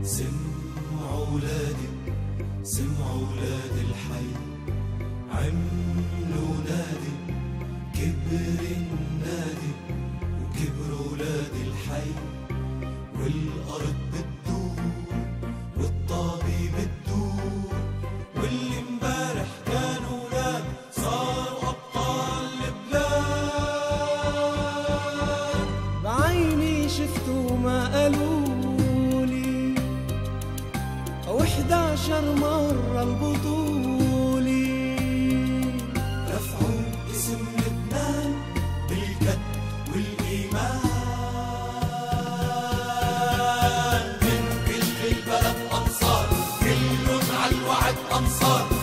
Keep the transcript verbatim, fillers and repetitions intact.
سمعوا ولادي سمعوا ولاد الحي، عملوا نادي كبر النادي وكبروا ولاد الحي. والأرض بتدور والطبيب بتدور، واللي امبارح كانوا ولاد صاروا أبطال البلاد. بعيني شفتوا ما قالولي وحداشر مرة البطولي، رفعوا اسم لبنان بالجد والإيمان. من كل البلد أنصار، كلهم على الوعد أنصار.